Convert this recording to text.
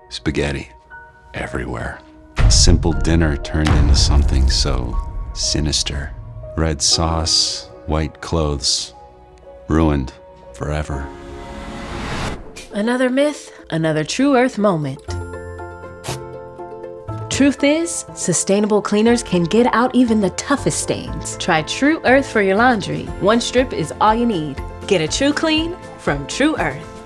Spaghetti everywhere. A simple dinner turned into something so sinister. Red sauce, white clothes, ruined forever. Another myth, another Tru Earth moment. Truth is, sustainable cleaners can get out even the toughest stains. Try Tru Earth for your laundry. One strip is all you need. Get a Tru Clean from Tru Earth.